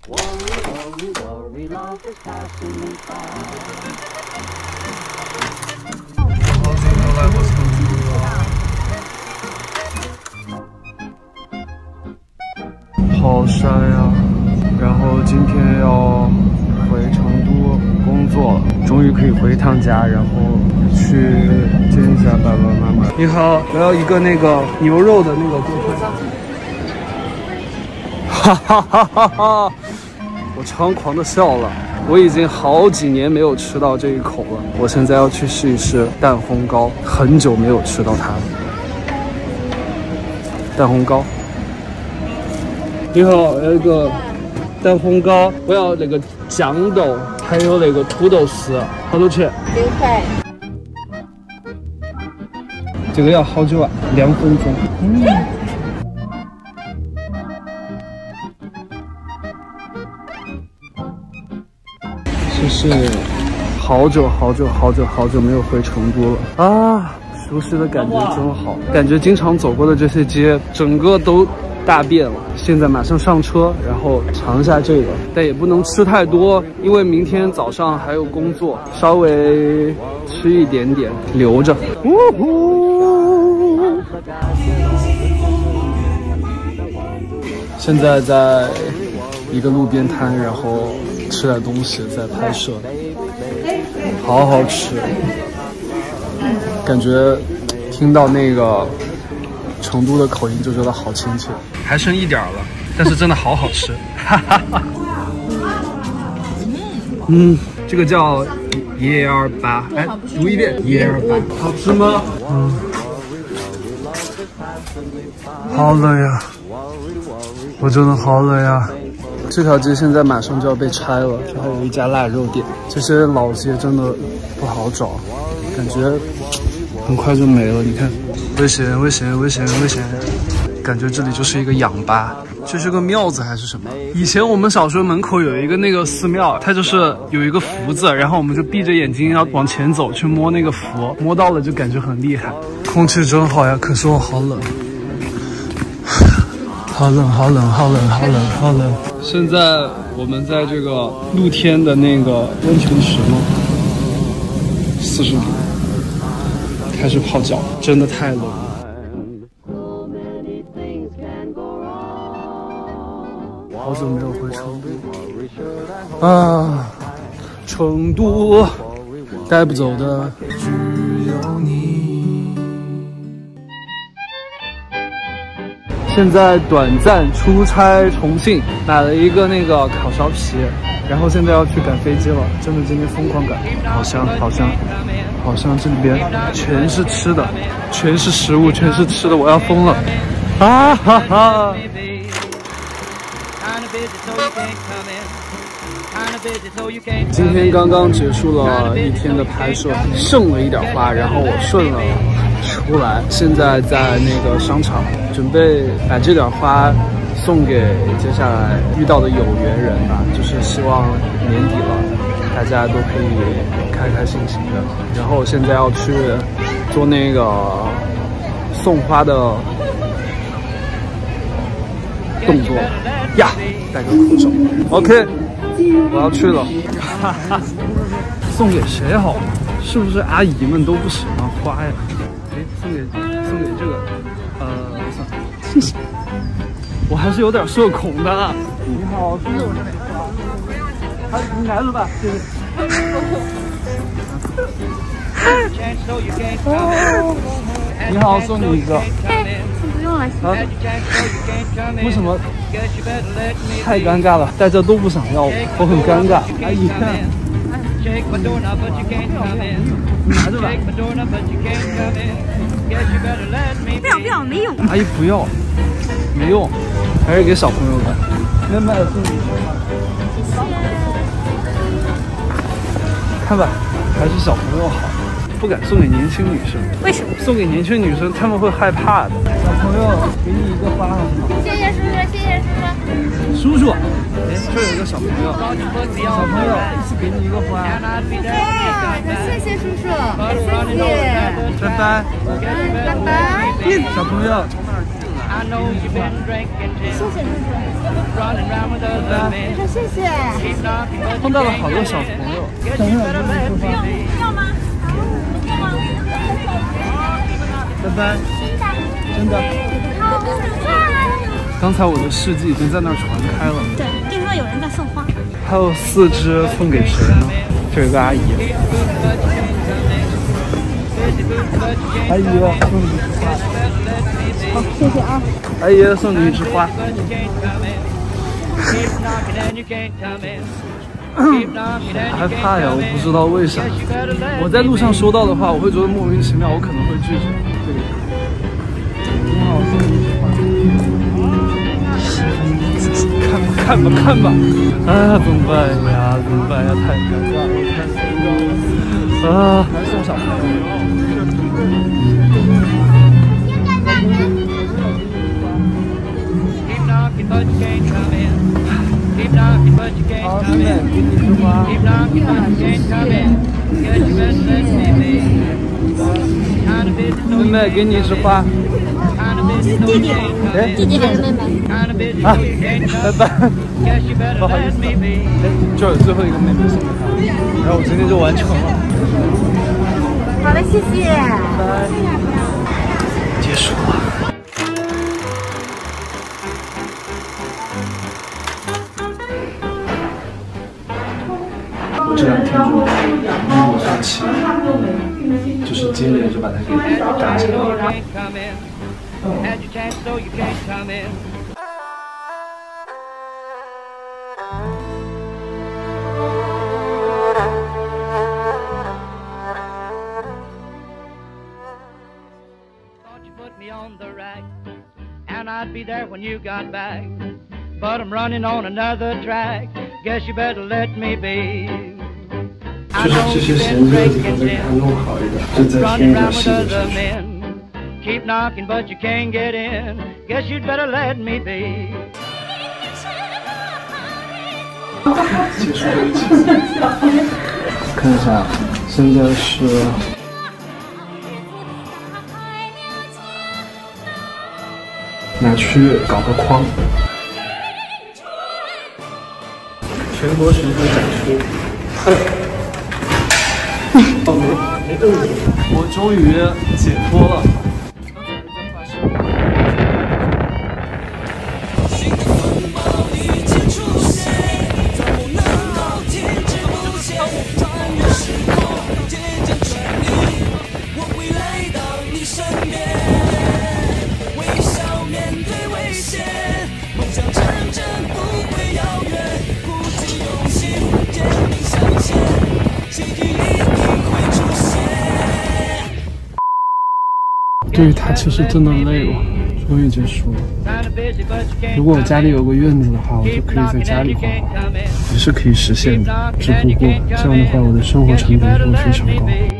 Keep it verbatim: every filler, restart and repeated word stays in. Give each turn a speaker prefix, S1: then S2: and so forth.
S1: 好久没有来过成都了，好晒呀！然后今天要回成都工作了，终于可以回一趟家，然后去见一下爸爸妈妈。你好，我要一个那个牛肉的那个锅盔。哈哈哈哈哈！我猖狂的笑了。我已经好几年没有吃到这一口了，我现在要去试一试蛋烘糕，很久没有吃到它了。蛋烘糕。你好，我要一个蛋烘糕，我要那个豇豆，还有那个土豆丝，好多钱？六块。这个要好久啊？两分钟。嗯。就是好久好久好久好久没有回成都了啊！熟悉的感觉真好，感觉经常走过的这些街，整个都大变了。现在马上上车，然后尝一下这个，但也不能吃太多，因为明天早上还有工作，稍微吃一点点留着。呜呼！现在在一个路边摊，然后吃点东西，在拍摄，好好吃，感觉听到那个成都的口音就觉得好亲切。还剩一点了，但是真的好好吃，哈哈哈。嗯，这个叫耶尔巴，哎，读一遍耶尔巴，好吃吗？嗯，好冷呀，我真的好冷呀。这条街现在马上就要被拆了，这还有一家腊肉店。这些老街真的不好找，感觉很快就没了。你看，危险危险危险危险！感觉这里就是一个氧吧，这是个庙子还是什么？以前我们小时候门口有一个那个寺庙，它就是有一个福字，然后我们就闭着眼睛要往前走去摸那个福，摸到了就感觉很厉害。空气真好呀，可是我好冷。好冷，好冷，好冷，好冷，好冷！现在我们在这个露天的那个温泉池吗？四十度，开始泡脚，真的太冷了。好久没有回成都啊，成都带不走的只有你。现在短暂出差重庆，买了一个那个烤苕皮，然后现在要去赶飞机了。真的今天疯狂赶，好香好香好香！这里边全是吃的，全是食物，全是吃的，我要疯了啊哈哈！今天刚刚结束了一天的拍摄，剩了一点花，然后我顺了出来，现在在那个商场准备把这点花送给接下来遇到的有缘人吧，就是希望年底了大家都可以开开心心的。然后我现在要去做那个送花的动作呀，戴个口罩 OK， 我要去了送给谁好？是不是阿姨们都不喜欢花呀？哎，送给送给这个，呃，算了，我还是有点社恐的。你好，是我这里。哎，你来了吧？谢谢。你好，送你一个。
S2: 不用了，
S1: 啊？为什么？太尴尬了，大家都不想要我，我很尴尬。阿姨。你拿着吧。
S2: 不要不要，没用。
S1: 阿姨不要，没用，还是给小朋友的。那买了送女生吗？看吧，还是小朋友好，不敢送给年轻女生。
S2: 为什么？
S1: 送给年轻女生，他们会害怕的。小朋友，给你一个花好吗？
S2: 谢谢叔叔，谢谢叔叔。
S1: 叔叔，哎，这有一个小朋友，小朋友，一起给你一个花。
S2: 哇，谢谢叔叔，谢谢。
S1: 拜拜。
S2: 嗯，拜拜。
S1: 小朋友，
S2: 谢谢，谢谢。
S1: 碰到了好多小朋友。等会儿
S2: 不用，要吗？要吗？
S1: 拜拜。真的。
S2: 好，
S1: 刚才我的事迹已经在那儿传开了。
S2: 对，听说有人在送花。
S1: 还有四只送给谁呢？这有个阿姨。阿姨，送你一枝花。
S2: 好，谢谢啊。
S1: 阿姨，送你一枝花。害怕呀，我不知道为啥。我在路上收到的话，我会觉得莫名其妙，我可能会拒绝。对，你好，送你一枝花。看吧，看吧，看吧。啊，怎么办呀？怎么办呀？太尴尬了，太尴尬了。啊，还送小朋友。好，妹妹，给你一枝花。妹妹，给你一枝花。
S2: 弟弟，弟弟还是妹妹？
S1: 啊，拜拜。不好意思，这有最后一个妹妹送给她，然后我今天就完成了。
S2: 好的，谢谢。
S1: 拜拜。结束了。我这两天就因为我生气，就是接连就把它给打起来了。
S3: And I'd be there when you got back, but I'm running on another track. Guess you better let me be. I know you've been drinking gin, running around with other men. Keep knocking, but you can't get in. Guess you'd better let me be.
S1: 结束这一期，看一下，现在是。拿去搞个框，全国巡回展出。哦，没没动静，我终于解脱了。对于他其实真的累了，终于结束了。如果我家里有个院子的话，我就可以在家里画画，也是可以实现的。只不过这样的话，我的生活成本就会非常高。